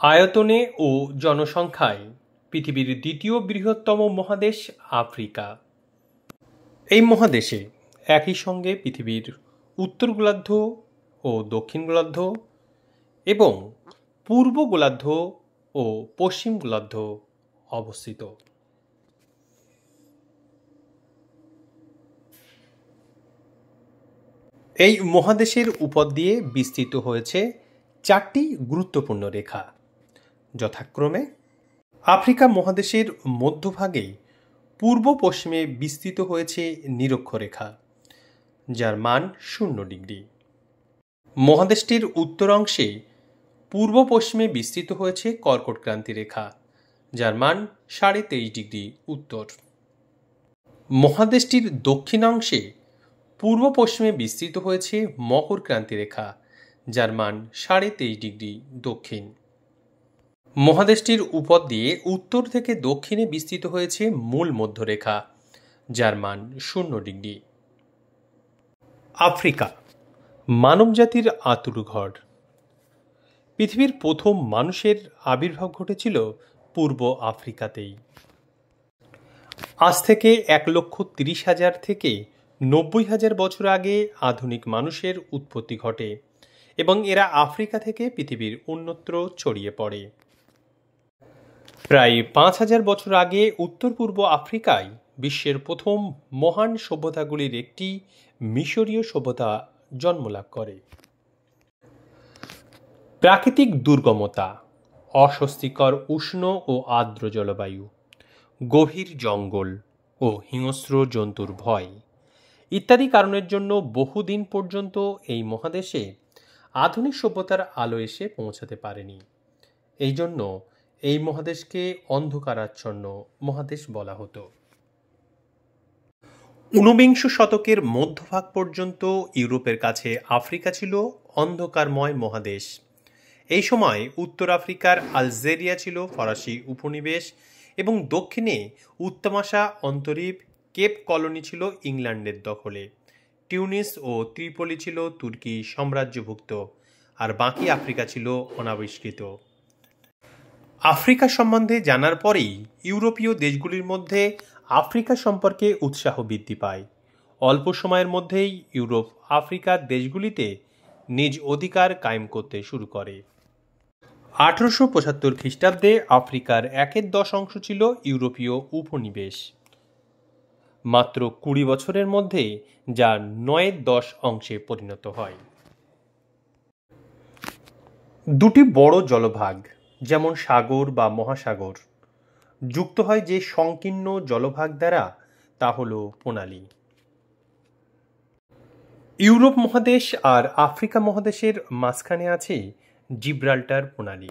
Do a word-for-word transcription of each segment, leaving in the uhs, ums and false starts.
আয়তনে ও জনসংখ্যায় পৃথিবীর দ্বিতীয় বৃহত্তম মহাদেশ আফ্রিকা। এই মহাদেশে একই সঙ্গে পৃথিবীর উত্তর গোলার্ধ ও দক্ষিণ গোলার্ধ এবং পূর্ব গোলার্ধ ও পশ্চিম গোলার্ধ অবস্থিত। এই মহাদেশের উপর দিয়ে বিস্তৃত হয়েছে চারটি গুরুত্বপূর্ণ রেখা, যথাক্রমে আফ্রিকা মহাদেশের মধ্যভাগে পূর্ব পশ্চিমে বিস্তৃত হয়েছে নিরক্ষরেখা, যার মান শূন্য ডিগ্রি। মহাদেশটির উত্তর অংশে পূর্ব পশ্চিমে বিস্তৃত হয়েছে কর্কট ক্রান্তি রেখা, যার মান সাড়ে তেইশ ডিগ্রি উত্তর। মহাদেশটির দক্ষিণাংশে পূর্ব পশ্চিমে বিস্তৃত হয়েছে মকর ক্রান্তি রেখা, যার মান সাড়ে তেইশ ডিগ্রি দক্ষিণ। মহাদেশটির উপর দিয়ে উত্তর থেকে দক্ষিণে বিস্তৃত হয়েছে মূল মধ্যরেখা, যার মান শূন্য ডিগ্রি। আফ্রিকা মানবজাতির আঁতুড়ঘর। পৃথিবীর প্রথম মানুষের আবির্ভাব ঘটেছিল পূর্ব আফ্রিকাতেই। আজ থেকে এক লক্ষ তিরিশ হাজার থেকে নব্বই হাজার বছর আগে আধুনিক মানুষের উৎপত্তি ঘটে এবং এরা আফ্রিকা থেকে পৃথিবীর অন্যত্র ছড়িয়ে পড়ে। প্রায় পাঁচ হাজার বছর আগে উত্তর পূর্ব আফ্রিকায় বিশ্বের প্রথম মহান সভ্যতাগুলির একটি মিশরীয় সভ্যতা জন্মলাভ করে। প্রাকৃতিক দুর্গমতা, অস্বস্তিকর উষ্ণ ও আর্দ্র জলবায়ু, গভীর জঙ্গল ও হিংস্র জন্তুর ভয় ইত্যাদি কারণের জন্য বহুদিন পর্যন্ত এই মহাদেশে আধুনিক সভ্যতার আলো এসে পৌঁছাতে পারেনি। এই জন্য এই মহাদেশকে অন্ধকারাচ্ছন্ন মহাদেশ বলা হতো। ঊনবিংশ শতকের মধ্যভাগ পর্যন্ত ইউরোপের কাছে আফ্রিকা ছিল অন্ধকারময় মহাদেশ। এই সময় উত্তর আফ্রিকার আলজেরিয়া ছিল ফরাসি উপনিবেশ এবং দক্ষিণে উত্তমাশা অন্তরীপ কেপ কলোনি ছিল ইংল্যান্ডের দখলে। টিউনিস ও ত্রিপলি ছিল তুর্কি সাম্রাজ্যভুক্ত, আর বাকি আফ্রিকা ছিল অনাবিষ্কৃত। আফ্রিকা সম্বন্ধে জানার পরেই ইউরোপীয় দেশগুলির মধ্যে আফ্রিকা সম্পর্কে উৎসাহ বৃদ্ধি পায়। অল্প সময়ের মধ্যেই ইউরোপ আফ্রিকার দেশগুলিতে নিজ অধিকার কায়েম করতে শুরু করে। আঠারোশো পঁচাত্তর খ্রিস্টাব্দে আফ্রিকার একের দশ অংশ ছিল ইউরোপীয় উপনিবেশ। মাত্র কুড়ি বছরের মধ্যে যা নয়ের দশ অংশে পরিণত হয়। দুটি বড় জলভাগ, যেমন সাগর বা মহাসাগর, যুক্ত হয় যে সংকীর্ণ জলভাগ দ্বারা, তা হল প্রণালী। ইউরোপ মহাদেশ আর আফ্রিকা মহাদেশের মাঝখানে আছে জিব্রাল্টার প্রণালী।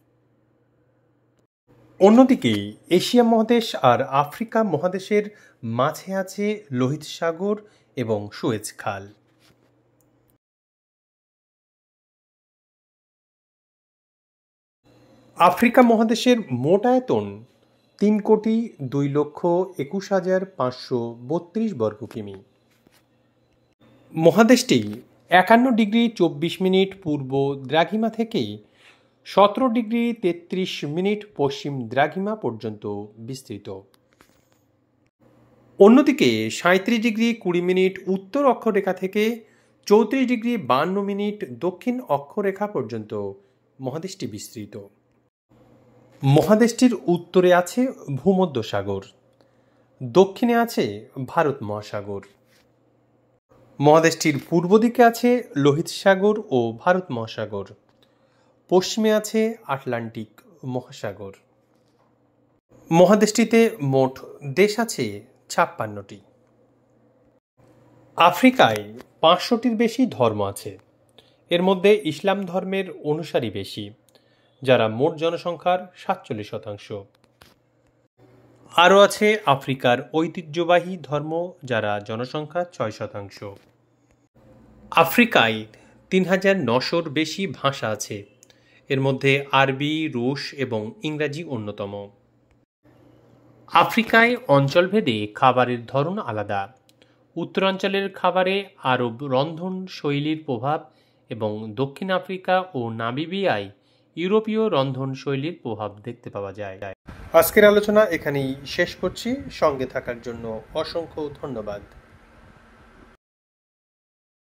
অন্যদিকে এশিয়া মহাদেশ আর আফ্রিকা মহাদেশের মাঝে আছে লোহিত সাগর এবং সুয়েজ খাল। আফ্রিকা মহাদেশের মোট আয়তন তিন কোটি দুই লক্ষ একুশ হাজার পাঁচশো বত্রিশ বর্গ কিমি। মহাদেশটি একান্ন ডিগ্রি চব্বিশ মিনিট পূর্ব দ্রাঘিমা থেকে সতেরো ডিগ্রি তেত্রিশ মিনিট পশ্চিম দ্রাঘিমা পর্যন্ত বিস্তৃত। অন্যদিকে সাঁত্রিশ ডিগ্রি কুড়ি মিনিট উত্তর অক্ষরেখা থেকে চৌত্রিশ ডিগ্রি বান্ন মিনিট দক্ষিণ অক্ষরেখা পর্যন্ত মহাদেশটি বিস্তৃত। মহাদেশটির উত্তরে আছে ভূমধ্যসাগর, দক্ষিণে আছে ভারত মহাসাগর। মহাদেশটির পূর্ব দিকে আছে লোহিত সাগর ও ভারত মহাসাগর, পশ্চিমে আছে আটলান্টিক মহাসাগর। মহাদেশটিতে মোট দেশ আছে ছাপ্পান্নটি। আফ্রিকায় পাঁচশোটির বেশি ধর্ম আছে। এর মধ্যে ইসলাম ধর্মের অনুসারী বেশি, যারা মোট জনসংখ্যার সাতচল্লিশ শতাংশ। আরও আছে আফ্রিকার ঐতিহ্যবাহী ধর্ম, যারা জনসংখ্যার ছয় শতাংশ। আফ্রিকায় তিন হাজার নশোর বেশি ভাষা আছে। এর মধ্যে আরবি, রুশ এবং ইংরাজি অন্যতম। আফ্রিকায় অঞ্চলভেদে খাবারের ধরন আলাদা। উত্তরাঞ্চলের খাবারে আরব রন্ধন শৈলীর প্রভাব এবং দক্ষিণ আফ্রিকা ও নামিবিয়ায় ইউরোপীয় রন্ধনশৈলীর প্রভাব দেখতে পাওয়া যায়। আজকের আলোচনা এখানেই শেষ করছি। সঙ্গে থাকার জন্য অসংখ্য ধন্যবাদ।